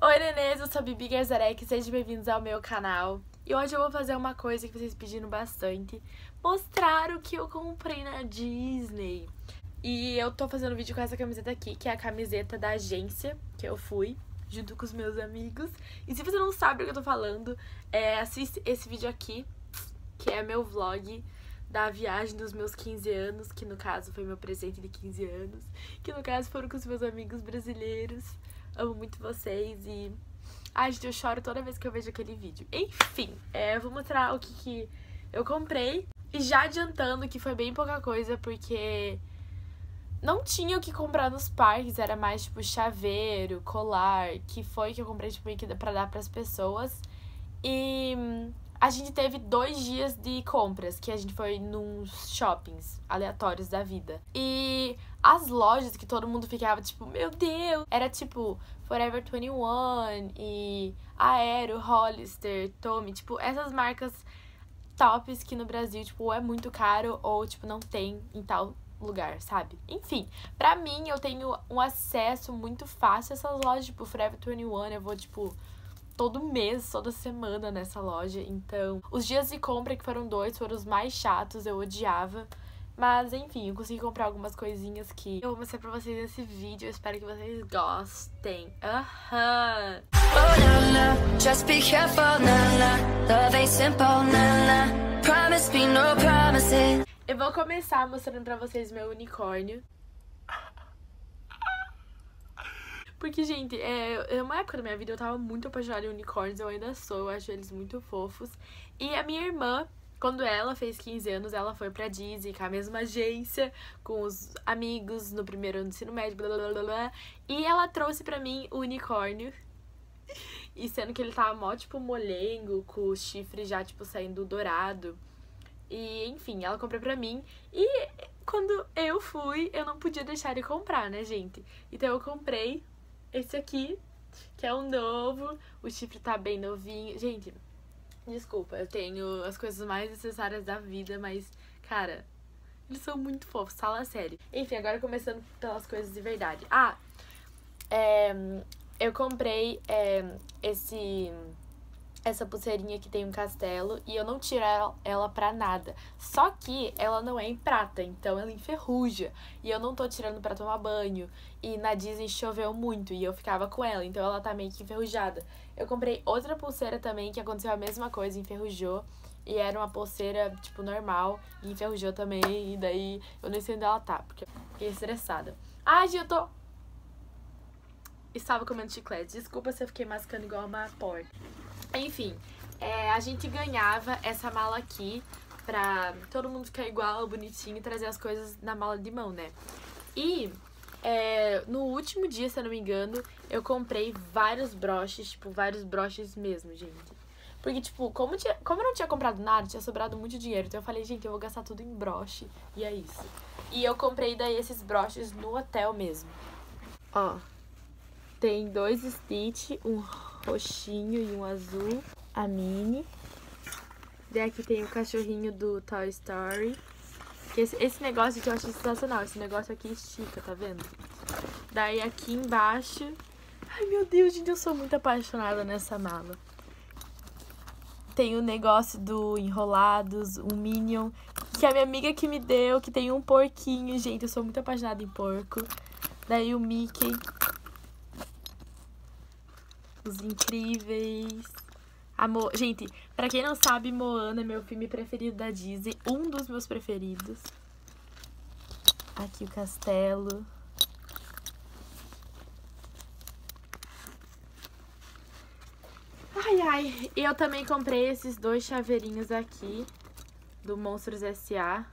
Oi, nenês, eu sou a Bibi Garzarek, sejam bem-vindos ao meu canal. E hoje eu vou fazer uma coisa que vocês pediram bastante, mostrar o que eu comprei na Disney. E eu tô fazendo vídeo com essa camiseta aqui, que é a camiseta da agência que eu fui, junto com os meus amigos. E se você não sabe o que eu tô falando, assiste esse vídeo aqui, que é meu vlog da viagem dos meus 15 anos, que no caso foi meu presente de 15 anos, que no caso foram com os meus amigos brasileiros. Amo muito vocês e... Ai, gente, eu choro toda vez que eu vejo aquele vídeo. Enfim, eu vou mostrar o que eu comprei. E já adiantando que foi bem pouca coisa, porque não tinha o que comprar nos parques. Era mais, tipo, chaveiro, colar, que foi que eu comprei, tipo, pra dar pras pessoas. E a gente teve 2 dias de compras, que a gente foi nos shoppings aleatórios da vida. E as lojas que todo mundo ficava, tipo, meu Deus! Era, tipo, Forever 21 e Aero, Hollister, Tommy. Tipo, essas marcas tops que no Brasil, tipo, é muito caro ou, tipo, não tem em tal lugar, sabe? Enfim, pra mim, eu tenho um acesso muito fácil a essas lojas, tipo, Forever 21, eu vou, tipo... todo mês, toda semana nessa loja. Então, os dias de compra, que foram 2, foram os mais chatos, eu odiava. Mas, enfim, eu consegui comprar algumas coisinhas que eu vou mostrar pra vocês nesse vídeo. Eu espero que vocês gostem. Aham! Oh, nah, nah. Just be careful, nah, nah. Love ain't simple, nah, nah. Promise me no promises. Eu vou começar mostrando pra vocês meu unicórnio. Porque, gente, uma época da minha vida eu tava muito apaixonada em unicórnios, eu ainda sou, eu acho eles muito fofos. E a minha irmã, quando ela fez 15 anos, ela foi pra Disney, com a mesma agência, com os amigos no primeiro ano do ensino médio, blá blá blá blá. E ela trouxe pra mim o unicórnio. E sendo que ele tava mó, tipo, molengo, com o chifre já, tipo, saindo dourado. E, enfim, ela comprou pra mim. E quando eu fui, eu não podia deixar de comprar, né, gente? Então eu comprei esse aqui, que é um novo. O chifre tá bem novinho. Gente, desculpa, eu tenho as coisas mais necessárias da vida, mas, cara, eles são muito fofos, fala sério. Enfim, agora começando pelas coisas de verdade. Eu comprei essa pulseirinha que tem um castelo e eu não tiro ela pra nada. Só que ela não é em prata, então ela enferruja. E eu não tô tirando pra tomar banho. E na Disney choveu muito e eu ficava com ela, então ela tá meio que enferrujada. Eu comprei outra pulseira também que aconteceu a mesma coisa, enferrujou. E era uma pulseira, tipo, normal, e enferrujou também. E daí eu nem sei onde ela tá, porque eu fiquei estressada. Ai, gente, eu estava comendo chiclete. Desculpa se eu fiquei mascando igual uma porca. Enfim, a gente ganhava essa mala aqui pra todo mundo ficar igual, bonitinho, e trazer as coisas na mala de mão, né? E no último dia, se eu não me engano, eu comprei vários broches, tipo, vários broches mesmo, gente. Porque, tipo, como eu não tinha comprado nada, tinha sobrado muito dinheiro. Então eu falei, gente, eu vou gastar tudo em broche. E é isso. E eu comprei daí esses broches no hotel mesmo. Ó, tem 2 Stitch, um roxinho e um azul, a Minnie. Daí aqui tem o cachorrinho do Toy Story. Que esse negócio aqui eu acho sensacional. Esse negócio aqui estica, tá vendo? Daí aqui embaixo... Ai, meu Deus, gente, eu sou muito apaixonada nessa mala. Tem o negócio do Enrolados, um Minion, que a minha amiga que me deu, que tem um porquinho. Gente, eu sou muito apaixonada em porco. Daí o Mickey... Os Incríveis. Gente, pra quem não sabe, Moana é meu filme preferido da Disney. Um dos meus preferidos. Aqui o castelo. Ai, ai. E eu também comprei esses 2 chaveirinhos aqui. Do Monstros S.A.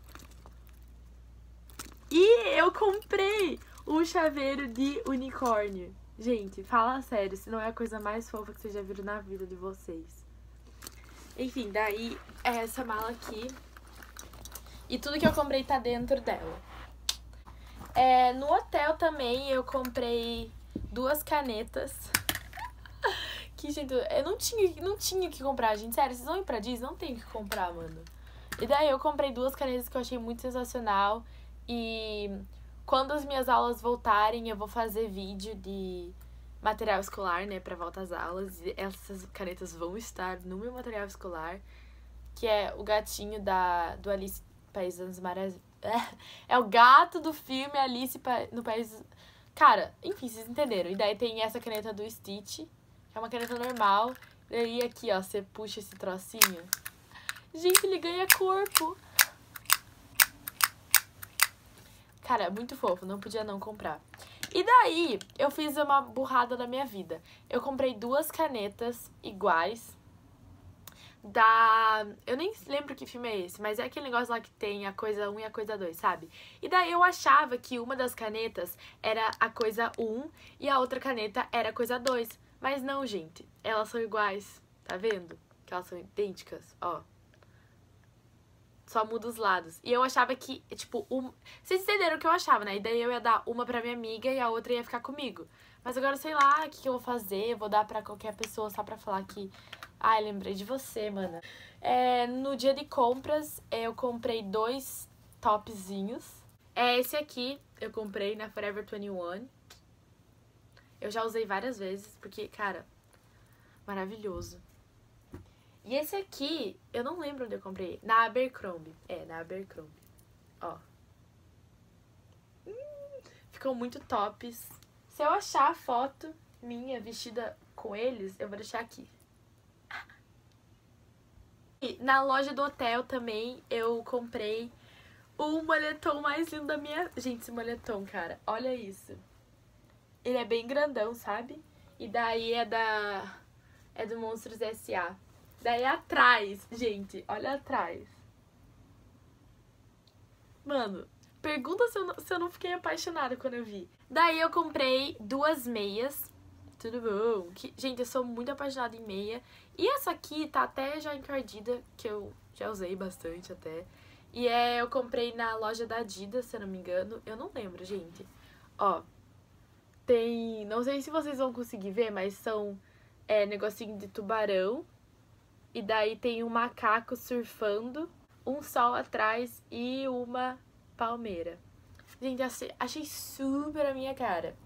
E eu comprei um chaveiro de unicórnio. Gente, fala sério, se não é a coisa mais fofa que vocês já viram na vida de vocês. Enfim, daí é essa mala aqui. E tudo que eu comprei tá dentro dela. No hotel também eu comprei 2 canetas. Que, gente, eu não tinha que comprar, gente. Sério, vocês vão ir pra Disney? Não tem o que comprar, mano. E daí eu comprei 2 canetas que eu achei muito sensacional. E quando as minhas aulas voltarem, eu vou fazer vídeo de material escolar, né, pra volta às aulas. E essas canetas vão estar no meu material escolar, que é o gatinho do Alice País das Maravilhas. É o gato do filme Alice no País... Cara, enfim, vocês entenderam. E daí tem essa caneta do Stitch, que é uma caneta normal. E aí aqui, ó, você puxa esse trocinho. Gente, ele ganha corpo. Cara, muito fofo, não podia não comprar. E daí, eu fiz uma burrada da minha vida. Eu comprei 2 canetas iguais eu nem lembro que filme é esse, mas é aquele negócio lá que tem a coisa 1 e a coisa 2, sabe? E daí eu achava que uma das canetas era a coisa 1 e a outra caneta era a coisa 2. Mas não, gente, elas são iguais, tá vendo? Que elas são idênticas, ó. Só muda os lados. E eu achava que, tipo, vocês entenderam o que eu achava, né? E daí eu ia dar uma pra minha amiga e a outra ia ficar comigo. Mas agora, sei lá, o que eu vou fazer? Eu vou dar pra qualquer pessoa só pra falar que... Ai, lembrei de você, mana. No dia de compras, eu comprei 2 topzinhos. Esse aqui eu comprei na Forever 21. Eu já usei várias vezes, porque, cara, maravilhoso. E esse aqui, eu não lembro onde eu comprei. Na Abercrombie. Na Abercrombie. Ó. Ficam muito tops. Se eu achar a foto minha vestida com eles, eu vou deixar aqui. E na loja do hotel também eu comprei o moletom mais lindo da minha... Gente, esse moletom, cara, olha isso. Ele é bem grandão, sabe? E daí é do Monstros S.A. Daí atrás, gente, olha atrás. Mano, pergunta se eu não fiquei apaixonada quando eu vi. Daí eu comprei 2 meias. Tudo bom? Gente, eu sou muito apaixonada em meia. E essa aqui tá até já encardida, que eu já usei bastante até. E eu comprei na loja da Adidas, se eu não me engano. Eu não lembro, gente. Ó, tem... Não sei se vocês vão conseguir ver, mas são negocinho de tubarão. E daí tem um macaco surfando, um sol atrás e uma palmeira. Gente, achei super a minha cara.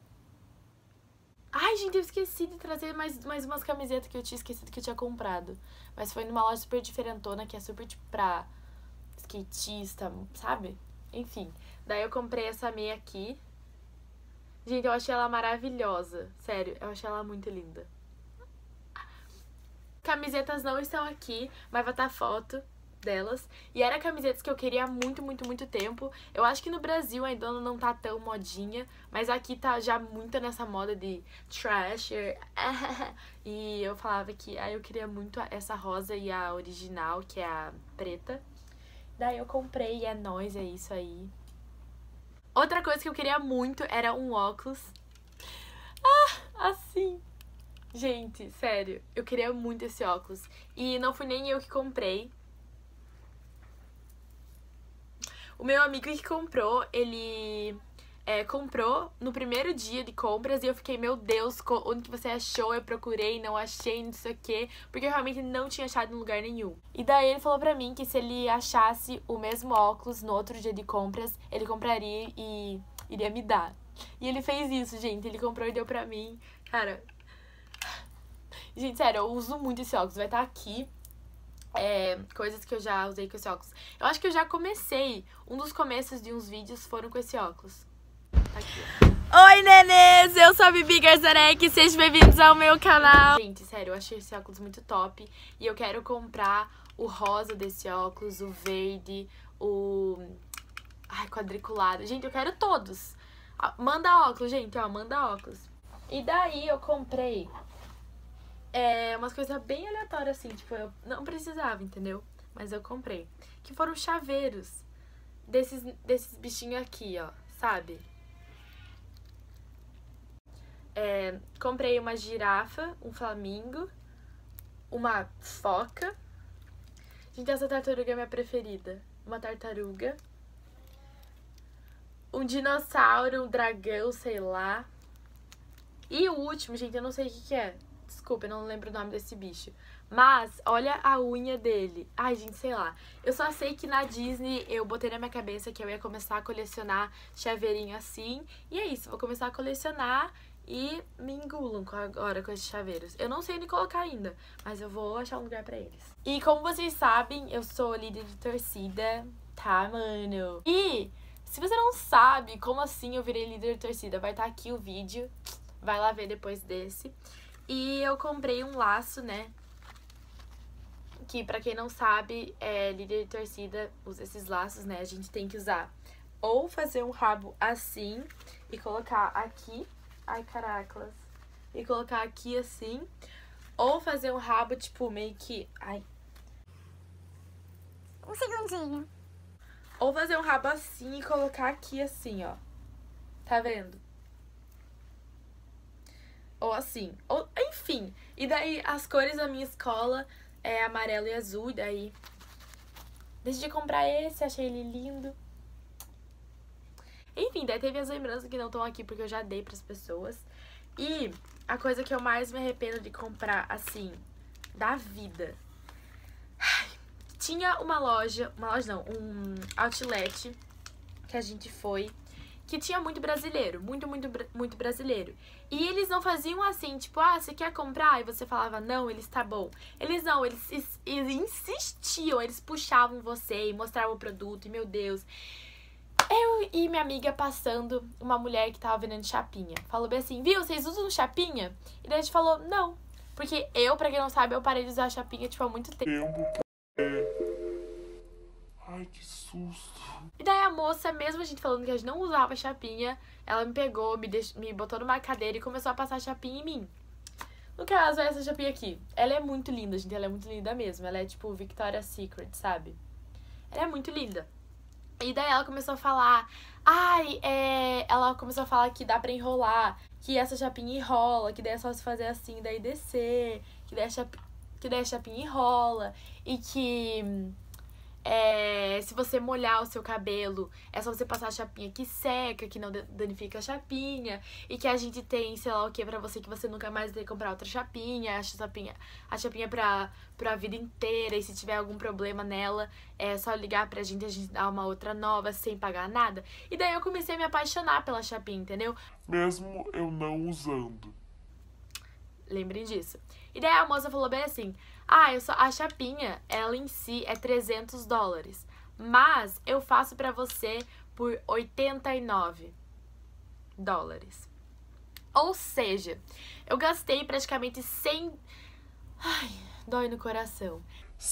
Ai, gente, eu esqueci de trazer mais umas camisetas que eu tinha esquecido que eu tinha comprado. Mas foi numa loja super diferentona, que é super, tipo, pra skatista, sabe? Enfim, daí eu comprei essa meia aqui. Gente, eu achei ela maravilhosa. Sério, eu achei ela muito linda. Camisetas não estão aqui, mas vai estar foto delas. E eram camisetas que eu queria há muito, muito, muito tempo. Eu acho que no Brasil ainda não tá tão modinha, mas aqui tá já muito nessa moda de trasher. E eu falava que eu queria muito essa rosa e a original, que é a preta. Daí eu comprei e é nóis, é isso aí. Outra coisa que eu queria muito era um óculos. Assim. Gente, sério, eu queria muito esse óculos. E não fui nem eu que comprei. O meu amigo que comprou, ele comprou no primeiro dia de compras e eu fiquei, meu Deus, onde que você achou? Eu procurei, não achei, não sei o quê, porque eu realmente não tinha achado em lugar nenhum. E daí ele falou pra mim que se ele achasse o mesmo óculos no outro dia de compras, ele compraria e iria me dar. E ele fez isso, gente, ele comprou e deu pra mim. Cara, gente, sério, eu uso muito esse óculos, vai estar aqui. Coisas que eu já usei com esse óculos. Eu acho que eu já comecei. Um dos começos de uns vídeos foram com esse óculos. Tá aqui, ó. Oi, nenês! Eu sou a Bibi Garzarek. Sejam bem-vindos ao meu canal. Gente, sério, eu achei esse óculos muito top. E eu quero comprar o rosa desse óculos, o verde, o... quadriculado. Gente, eu quero todos. Manda óculos, gente, ó, manda óculos. E daí eu comprei... umas coisas bem aleatórias, assim, tipo, eu não precisava, entendeu? Mas eu comprei. Que foram chaveiros desses bichinhos aqui, ó, sabe? Comprei uma girafa, um flamingo, uma foca. Gente, essa tartaruga é minha preferida. Uma tartaruga. Um dinossauro, um dragão, sei lá. E o último, gente, eu não sei o que é. Desculpa, eu não lembro o nome desse bicho. Mas, olha a unha dele. Ai, gente, sei lá. Eu só sei que na Disney eu botei na minha cabeça que eu ia começar a colecionar chaveirinho assim. E é isso, vou começar a colecionar e me engulam agora com esses chaveiros. Eu não sei onde colocar ainda, mas eu vou achar um lugar pra eles. E como vocês sabem, eu sou líder de torcida, tá, mano? E se você não sabe como assim eu virei líder de torcida, vai estar aqui o vídeo, vai lá ver depois desse. E eu comprei um laço, né? Que pra quem não sabe, líder de torcida usa esses laços, né? A gente tem que usar ou fazer um rabo assim e colocar aqui. Ai, caracas. E colocar aqui assim. Ou fazer um rabo, tipo, meio que... Ai. Um segundinho. Ou fazer um rabo assim e colocar aqui assim, ó. Tá vendo? Ou assim. Ou, enfim. E daí, as cores da minha escola é amarelo e azul. E daí, decidi comprar esse, achei ele lindo. Enfim, daí teve as lembranças que não estão aqui porque eu já dei pras pessoas. E a coisa que eu mais me arrependo de comprar, assim, da vida. Ai, tinha uma loja não, um outlet que a gente foi, que tinha muito brasileiro, muito brasileiro. E eles não faziam assim, tipo, ah, você quer comprar? E você falava, não, eles tá bom. Eles não, eles insistiam, eles puxavam você e mostravam o produto, e meu Deus. Eu e minha amiga passando, uma mulher que tava vendendo chapinha. Falou bem assim, viu, vocês usam chapinha? E daí a gente falou, não. Porque eu, pra quem não sabe, eu parei de usar chapinha, tipo, há muito tempo. Ai, que susto. E daí a moça, mesmo a gente falando que a gente não usava chapinha, ela me pegou, me botou numa cadeira e começou a passar chapinha em mim. No caso, é essa chapinha aqui. Ela é muito linda, gente, ela é muito linda mesmo. Ela é tipo Victoria's Secret, sabe? Ela é muito linda. E daí ela começou a falar, ela começou a falar que dá pra enrolar, que essa chapinha enrola, que daí é só se fazer assim, daí descer, que daí a chapinha enrola, e que se você molhar o seu cabelo, é só você passar a chapinha que seca, que não danifica a chapinha, e que a gente tem, sei lá o que, pra você, que você nunca mais tem que comprar outra chapinha, a chapinha pra vida inteira, e se tiver algum problema nela, é só ligar pra gente, a gente dá uma outra nova, sem pagar nada. E daí eu comecei a me apaixonar pela chapinha, entendeu? Mesmo eu não usando. Lembrem disso. E daí a moça falou bem assim, a chapinha, ela em si é $300, mas eu faço pra você por $89. Ou seja, eu gastei praticamente 100... Ai, dói no coração.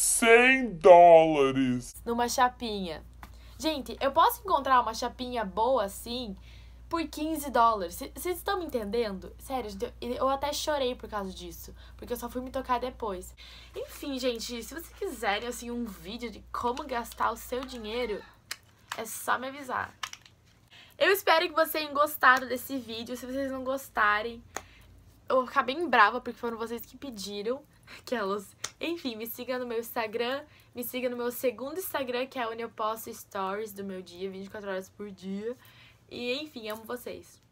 $100. Numa chapinha. Gente, eu posso encontrar uma chapinha boa assim por $15. Vocês estão me entendendo? Sério, gente, eu até chorei por causa disso. Porque eu só fui me tocar depois. Enfim, gente, se vocês quiserem, assim, um vídeo de como gastar o seu dinheiro, é só me avisar. Eu espero que vocês tenham gostado desse vídeo. Se vocês não gostarem, eu vou ficar bem brava, porque foram vocês que pediram. Enfim, me siga no meu Instagram, me siga no meu segundo Instagram, que é onde eu posto stories do meu dia, 24 horas por dia. E enfim, amo vocês.